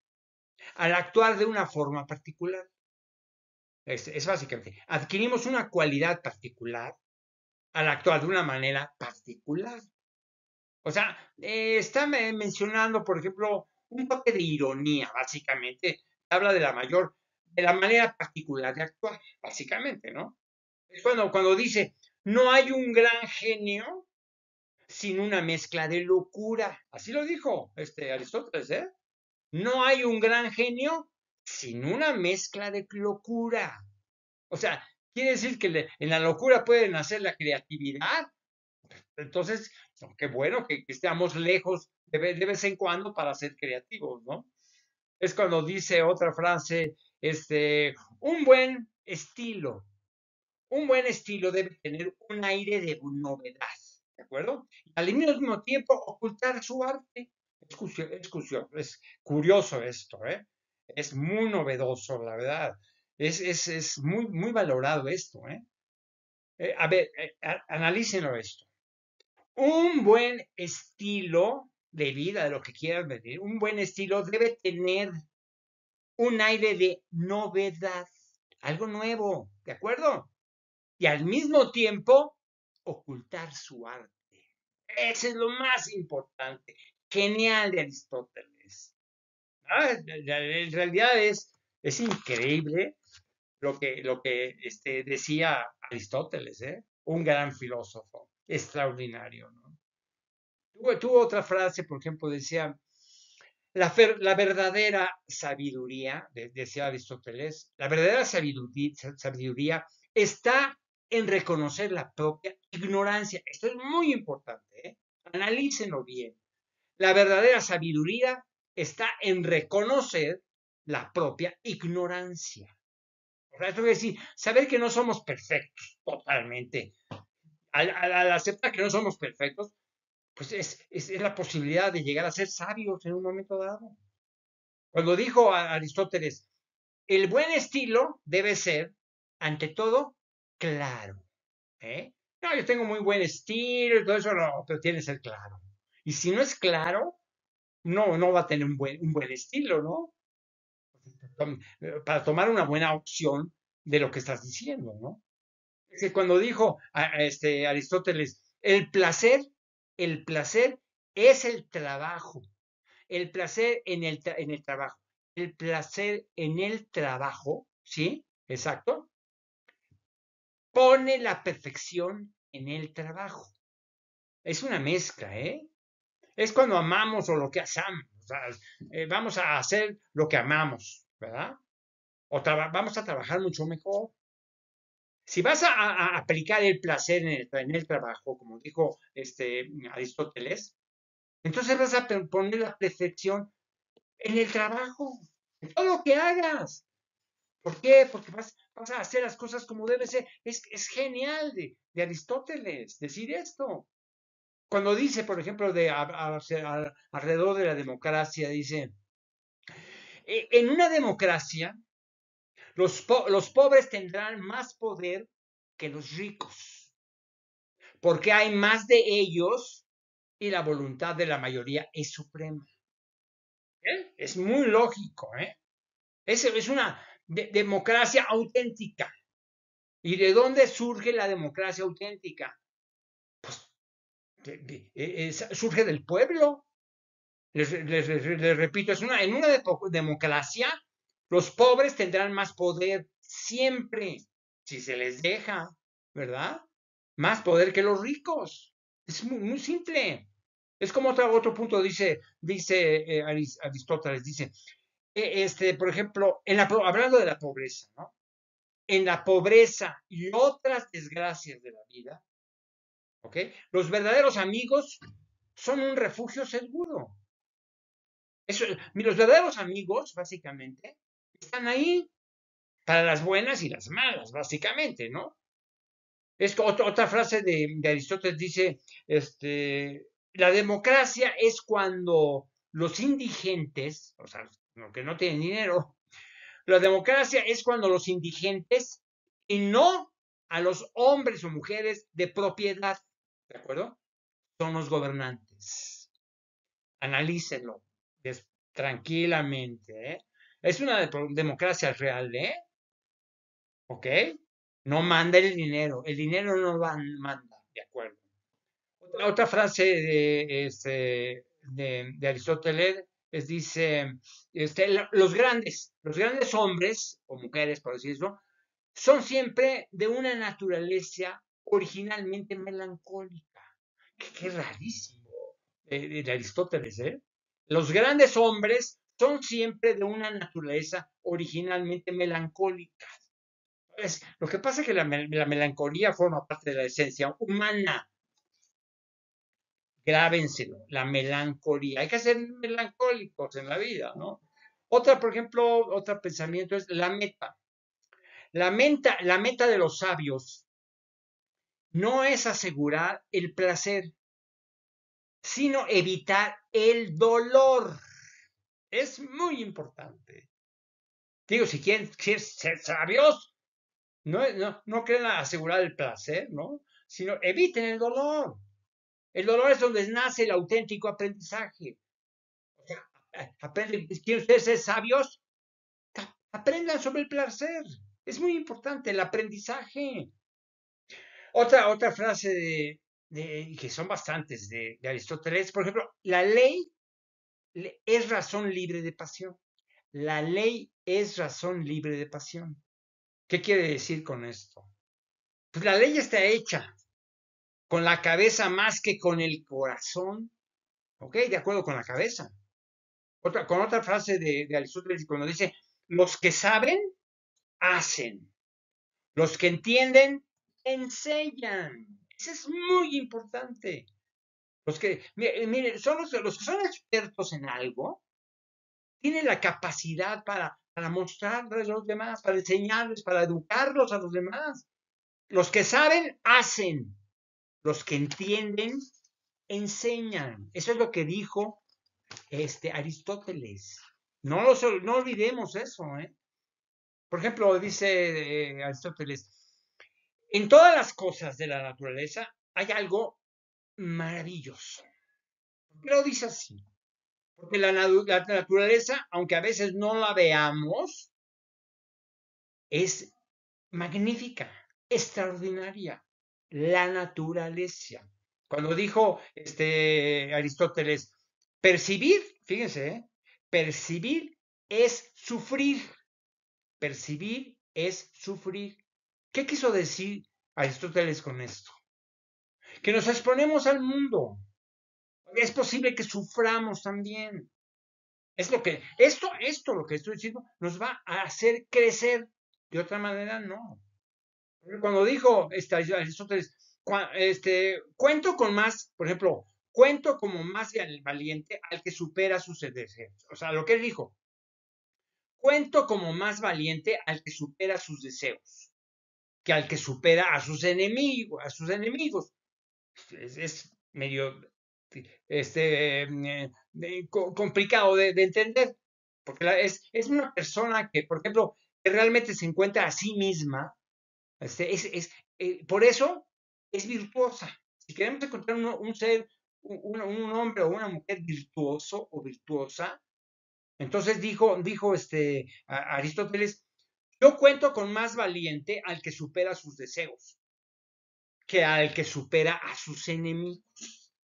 al actuar de una forma particular. Es, es básicamente, adquirimos una cualidad particular al actuar de una manera particular. O sea, eh, está mencionando, por ejemplo, un toque de ironía, básicamente. Habla de la mayor, de la manera particular de actuar, básicamente, ¿no? Es cuando, cuando dice, no hay un gran genio sin una mezcla de locura. Así lo dijo este Aristóteles, ¿eh? No hay un gran genio sin una mezcla de locura. O sea, quiere decir que le, en la locura puede nacer la creatividad. Entonces, no, qué bueno que, que estemos lejos de, de, vez en cuando para ser creativos, ¿no? Es cuando dice otra frase, este, un buen estilo, un buen estilo debe tener un aire de novedad, ¿de acuerdo? Y al mismo tiempo ocultar su arte. Es, es, es curioso esto, ¿eh? Es muy novedoso, la verdad. Es, es, es muy, muy valorado esto, ¿eh? eh a ver, eh, analícenlo esto. Un buen estilo de vida, de lo que quieras medir, un buen estilo debe tener un aire de novedad, algo nuevo, ¿de acuerdo? Y al mismo tiempo ocultar su arte. Eso es lo más importante. Genial de Aristóteles. Ah, en realidad es, es increíble lo que, lo que este, decía Aristóteles, ¿eh? Un gran filósofo, extraordinario, ¿no? Tuvo, tuvo otra frase, por ejemplo, decía, la, fer, la verdadera sabiduría, de, decía Aristóteles, la verdadera sabiduría, sabiduría está en reconocer la propia ignorancia. Esto es muy importante, ¿eh? Analícenlo bien. La verdadera sabiduría está en reconocer la propia ignorancia. O sea, esto quiere decir, saber que no somos perfectos, totalmente. Al, al, al aceptar que no somos perfectos, pues es, es, es, la posibilidad de llegar a ser sabios en un momento dado. Cuando dijo a Aristóteles, el buen estilo debe ser, ante todo, claro. ¿eh? No, yo tengo muy buen estilo y todo eso, no, pero tiene que ser claro. Y si no es claro, no, no va a tener un buen, un buen estilo, ¿no? Para tomar una buena opción de lo que estás diciendo, ¿no? Es que cuando dijo a, a este Aristóteles, el placer, el placer es el trabajo, el placer en el, en el trabajo, el placer en el trabajo, ¿sí? Exacto. Pone la perfección en el trabajo. Es una mezcla, ¿eh? Es cuando amamos o lo que hacemos. O sea, eh, vamos a hacer lo que amamos, ¿verdad? O vamos a trabajar mucho mejor. Si vas a, a aplicar el placer en el, en el, trabajo, como dijo este Aristóteles, entonces vas a poner la perfección en el trabajo, en todo lo que hagas. ¿Por qué? Porque vas, vas a hacer las cosas como debe ser. Es, es genial de, de, Aristóteles decir esto. Cuando dice, por ejemplo, de a, a, a, alrededor de la democracia, dice, en una democracia, los, po los pobres tendrán más poder que los ricos, porque hay más de ellos y la voluntad de la mayoría es suprema. ¿Eh? Es muy lógico, ¿eh? Es, es una de democracia auténtica. ¿Y de dónde surge la democracia auténtica? Pues surge del pueblo. Les, les, les, les repito, es una, en una democracia los pobres tendrán más poder siempre, si se les deja, ¿verdad? Más poder que los ricos. Es muy, muy simple. Es como otro, otro punto, dice, dice eh, Aristóteles, dice, eh, este, por ejemplo, en la, hablando de la pobreza, ¿no? En la pobreza y otras desgracias de la vida, ¿ok? Los verdaderos amigos son un refugio seguro. Eso, los verdaderos amigos, básicamente, están ahí para las buenas y las malas, básicamente, ¿no? Es otra, otra frase de, de Aristóteles dice, este, la democracia es cuando los indigentes, o sea, los que no tienen dinero, la democracia es cuando los indigentes y no a los hombres o mujeres de propiedad, ¿de acuerdo? Son los gobernantes. Analícenlo tranquilamente, ¿eh? Es una de democracia real, ¿eh? ¿Ok? No manda el dinero, el dinero no va, manda, ¿de acuerdo? Otra, otra frase de, este, de, de Aristóteles es, dice, este, los grandes, los grandes hombres o mujeres, por decirlo, son siempre de una naturaleza originalmente melancólica. Qué, qué rarísimo eh, de Aristóteles, ¿eh? Los grandes hombres son siempre de una naturaleza originalmente melancólica. Es, lo que pasa es que la, la melancolía forma parte de la esencia humana. Grábenselo, la melancolía. Hay que ser melancólicos en la vida, ¿no? Otra, por ejemplo, otro pensamiento es la meta. La meta, la meta de los sabios no es asegurar el placer, sino evitar el dolor. Es muy importante. Digo, si quieren, quieren ser sabios, no, no, no quieren asegurar el placer, ¿no? Sino eviten el dolor. El dolor es donde nace el auténtico aprendizaje. O sea, aprenden, ¿quieren ustedes ser sabios? Aprendan sobre el placer. Es muy importante el aprendizaje. Otra, otra frase de, de, que son bastantes de, de Aristóteles, por ejemplo, la ley es razón libre de pasión. La ley es razón libre de pasión. ¿Qué quiere decir con esto? Pues la ley está hecha con la cabeza más que con el corazón. ¿Ok? De acuerdo con la cabeza. Otra, con otra frase de, de Aristóteles, cuando dice, los que saben, hacen. Los que entienden, enseñan. Eso es muy importante. Los que, miren, son los, los que son expertos en algo, tienen la capacidad para, para mostrarles a los demás, para enseñarles, para educarlos a los demás. Los que saben, hacen. Los que entienden, enseñan. Eso es lo que dijo este, Aristóteles. No, lo, no olvidemos eso. ¿eh? Por ejemplo, dice eh, Aristóteles, en todas las cosas de la naturaleza hay algo maravilloso. Pero dice así, porque la, la naturaleza, aunque a veces no la veamos, es magnífica, extraordinaria. La naturaleza. Cuando dijo este, Aristóteles, percibir, fíjense, ¿eh? percibir es sufrir. Percibir es sufrir. ¿Qué quiso decir Aristóteles con esto? Que nos exponemos al mundo. Es posible que suframos también. Es lo que, esto, esto, lo que estoy diciendo, nos va a hacer crecer. De otra manera, no. Cuando dijo este, Aristóteles, este, cuento con más, por ejemplo, cuento como más valiente al que supera sus deseos. O sea, lo que él dijo, cuento como más valiente al que supera sus deseos, que al que supera a sus enemigos, a sus enemigos. Es, es medio este, eh, eh, complicado de, de, entender, porque la, es, es una persona que, por ejemplo, que realmente se encuentra a sí misma. Este, es, es, eh, por eso es virtuosa. Si queremos encontrar un, un ser, un, un, hombre o una mujer virtuoso o virtuosa, entonces dijo, dijo este, a Aristóteles, yo cuento con más valiente al que supera sus deseos que al que supera a sus enemigos.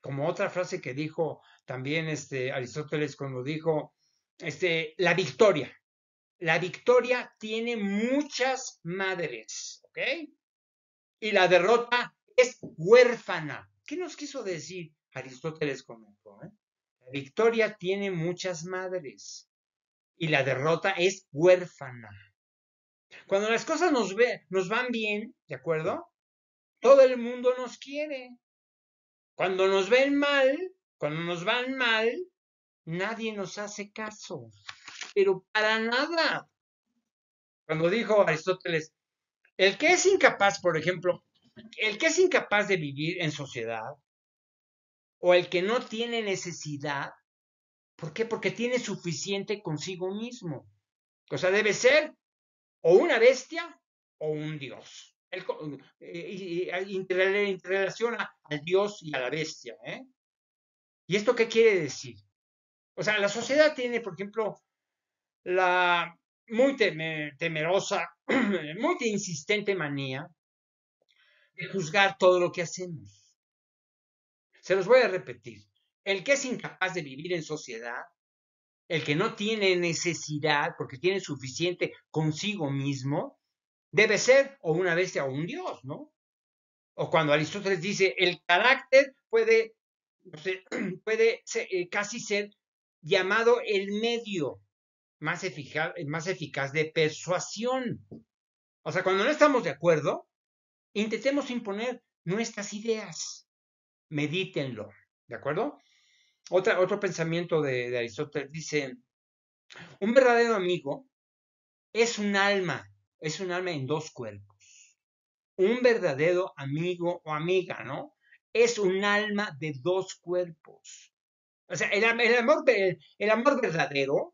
como otra frase que dijo también este, Aristóteles cuando dijo, este, la victoria. La victoria tiene muchas madres, ¿ok? Y la derrota es huérfana. ¿Qué nos quiso decir Aristóteles con esto? ¿eh? La victoria tiene muchas madres y la derrota es huérfana. Cuando las cosas nos, ve, nos van bien, ¿de acuerdo? Todo el mundo nos quiere. Cuando nos ven mal, cuando nos van mal, nadie nos hace caso. Pero para nada. Cuando dijo Aristóteles, el que es incapaz, por ejemplo, el que es incapaz de vivir en sociedad, o el que no tiene necesidad, ¿por qué? Porque tiene suficiente consigo mismo. O sea, debe ser o una bestia o un dios. Él eh, interrelaciona al dios y a la bestia. ¿eh? ¿Y esto qué quiere decir? O sea, la sociedad tiene, por ejemplo, la muy temerosa, muy insistente manía de juzgar todo lo que hacemos. Se los voy a repetir. El que es incapaz de vivir en sociedad, el que no tiene necesidad porque tiene suficiente consigo mismo, debe ser o una bestia o un dios, ¿no? O cuando Aristóteles dice, el carácter puede, no sé, puede ser, eh, casi ser llamado el medio más eficaz, más eficaz de persuasión. O sea, cuando no estamos de acuerdo, intentemos imponer nuestras ideas. Medítenlo, ¿de acuerdo? Otra, otro pensamiento de, de Aristóteles dice, un verdadero amigo es un alma, es un alma en dos cuerpos. Un verdadero amigo o amiga, ¿no? Es un alma de dos cuerpos. O sea, el, el amor, el, el amor verdadero,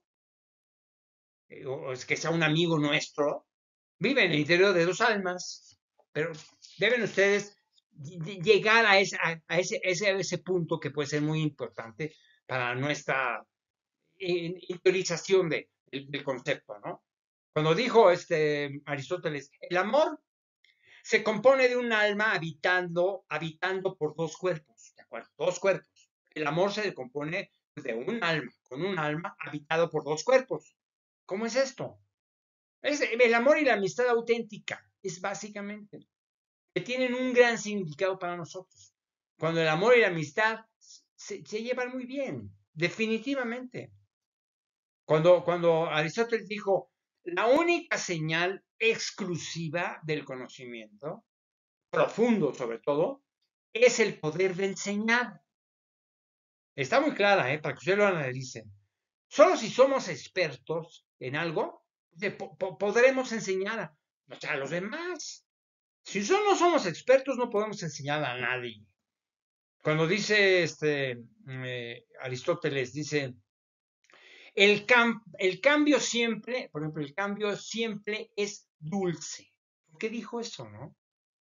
eh, o es que sea un amigo nuestro, vive en el interior de dos almas, pero deben ustedes llegar a ese, a, a ese, ese, a ese punto que puede ser muy importante para nuestra interiorización de, del, del concepto, ¿no? Cuando dijo este Aristóteles, el amor se compone de un alma habitando, habitando por dos cuerpos, ¿de acuerdo? Dos cuerpos. El amor se compone de un alma, con un alma habitado por dos cuerpos. ¿Cómo es esto? Es el amor y la amistad auténtica, es básicamente, que tienen un gran significado para nosotros. Cuando el amor y la amistad se, se llevan muy bien, definitivamente. Cuando, cuando Aristóteles dijo, la única señal exclusiva del conocimiento, profundo sobre todo, es el poder de enseñar. Está muy clara, ¿eh? Para que ustedes lo analicen. Solo si somos expertos en algo, po po podremos enseñar a, o sea, a los demás. Si no somos expertos, no podemos enseñar a nadie. Cuando dice este eh, Aristóteles, dice, el, cam el cambio siempre, por ejemplo, el cambio siempre es dulce. ¿Por qué dijo eso, no?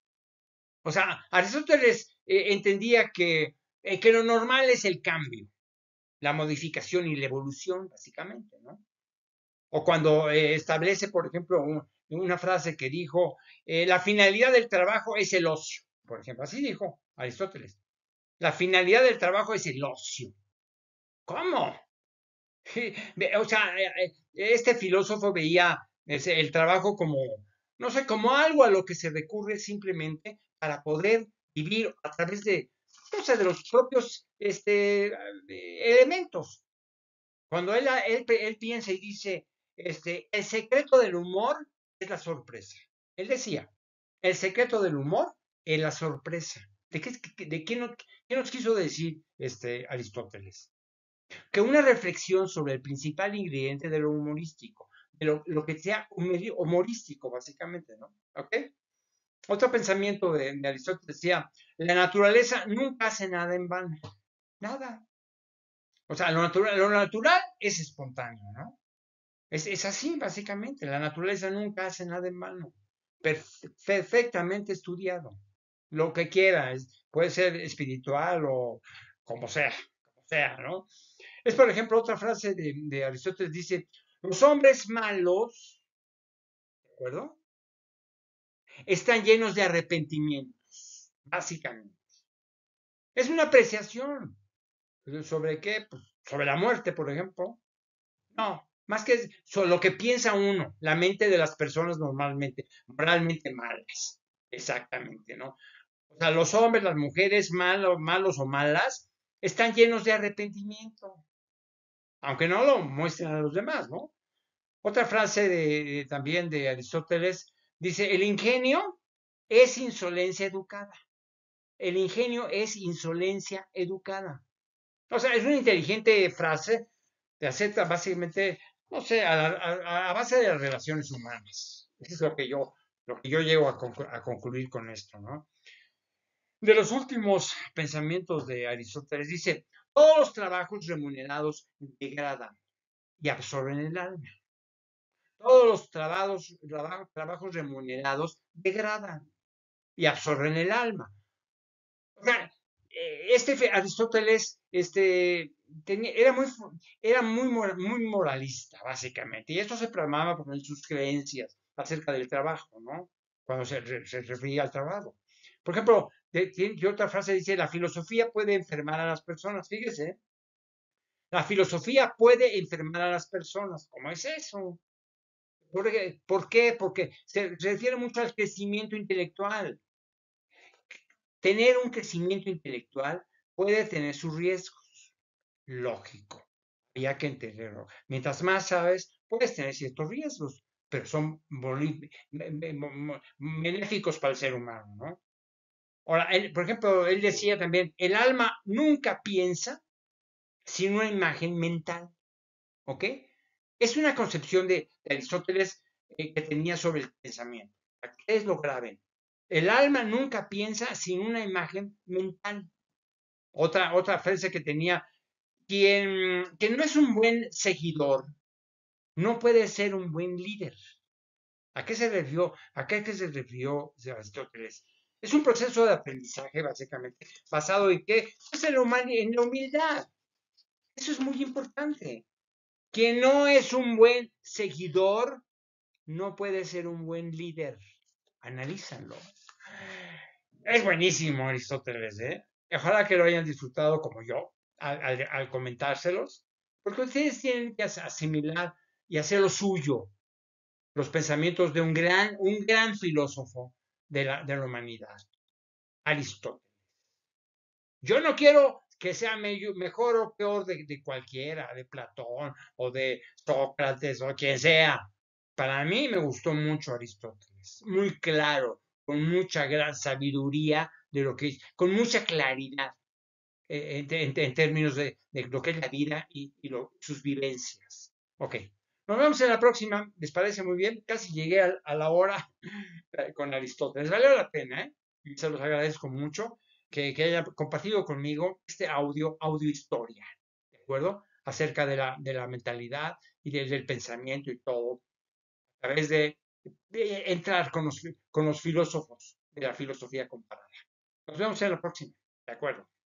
O sea, Aristóteles eh, entendía que, eh, que lo normal es el cambio, la modificación y la evolución, básicamente, ¿no? O cuando eh, establece, por ejemplo, un, una frase que dijo, eh, la finalidad del trabajo es el ocio, por ejemplo, así dijo Aristóteles. La finalidad del trabajo es el ocio. ¿Cómo? O sea, este filósofo veía el trabajo como, no sé, como algo a lo que se recurre simplemente para poder vivir a través de, no sé, de los propios este, elementos. Cuando él, él, él piensa y dice, este, el secreto del humor es la sorpresa. Él decía, el secreto del humor es la sorpresa. ¿De qué, de qué, no, qué nos quiso decir este, Aristóteles? Que una reflexión sobre el principal ingrediente de lo humorístico, de lo, lo que sea humorístico, básicamente, ¿no? ¿Ok? Otro pensamiento de, de Aristóteles decía, la naturaleza nunca hace nada en vano, nada. O sea, lo natural, lo natural es espontáneo, ¿no? Es, es así, básicamente, la naturaleza nunca hace nada en vano, Perfe perfectamente estudiado, lo que quiera, es, puede ser espiritual o como sea, como sea, ¿no? Es, por ejemplo, otra frase de, de Aristóteles, dice, los hombres malos, ¿de acuerdo? Están llenos de arrepentimientos, básicamente. Es una apreciación. ¿Sobre qué? Pues, sobre la muerte, por ejemplo. No, más que sobre lo que piensa uno, la mente de las personas normalmente, moralmente malas. Exactamente, ¿no? O sea, los hombres, las mujeres, malos, malos o malas, están llenos de arrepentimiento, aunque no lo muestren a los demás, ¿no? Otra frase de, de- también de Aristóteles dice, el ingenio es insolencia educada. El ingenio es insolencia educada. O sea, es una inteligente frase que acepta básicamente, no sé, a, a- a base de las relaciones humanas. Eso es lo que yo, lo que yo llego a, conclu- a concluir con esto, ¿no? De los últimos pensamientos de Aristóteles dice, todos los trabajos remunerados degradan y absorben el alma. Todos los trabajos, traba- trabajos remunerados degradan y absorben el alma. O sea, eh, este Aristóteles este, tenía, era, muy, era muy, muy moralista, básicamente, y esto se plasmaba por sus creencias acerca del trabajo, ¿no? Cuando se, se refería al trabajo. Por ejemplo, de, de otra frase dice, la filosofía puede enfermar a las personas, fíjese, la filosofía puede enfermar a las personas. ¿Cómo es eso? ¿Por qué? ¿Por qué? Porque se, se refiere mucho al crecimiento intelectual. Tener un crecimiento intelectual puede tener sus riesgos. Lógico. Había que entenderlo. Mientras más sabes, puedes tener ciertos riesgos, pero son benéficos para el ser humano, ¿no? Ahora, él, por ejemplo, él decía también, el alma nunca piensa sin una imagen mental, ¿ok? Es una concepción de, de Aristóteles eh, que tenía sobre el pensamiento. ¿Qué es lo grave? El alma nunca piensa sin una imagen mental. Otra, otra frase que tenía, quien, quien no es un buen seguidor, no puede ser un buen líder. ¿A qué se refirió? ¿A qué, qué se refirió Aristóteles? Es un proceso de aprendizaje, básicamente, basado en qué? Pues en la, en la humildad. Eso es muy importante. Quien no es un buen seguidor, no puede ser un buen líder. Analízalo. Es buenísimo Aristóteles, ¿eh? Ojalá que lo hayan disfrutado como yo al, al, al comentárselos, porque ustedes tienen que asimilar y hacer lo suyo los pensamientos de un gran, un gran filósofo de la, de la humanidad, Aristóteles. Yo no quiero que sea medio, mejor o peor de, de cualquiera, de Platón o de Sócrates o quien sea. Para mí me gustó mucho Aristóteles, muy claro, con mucha gran sabiduría de lo que es, con mucha claridad eh, en, en, en, términos de, de, lo que es la vida y, y lo, sus vivencias. Ok, nos vemos en la próxima, ¿les parece muy bien? Casi llegué a, a la hora con Aristóteles, valió la pena, ¿eh? Y se los agradezco mucho que, que haya compartido conmigo este audio, audio historia, ¿de acuerdo? Acerca de la, de la mentalidad y de, del pensamiento y todo, a través de, de entrar con los, con los filósofos de la filosofía comparada. Nos vemos en la próxima, ¿de acuerdo?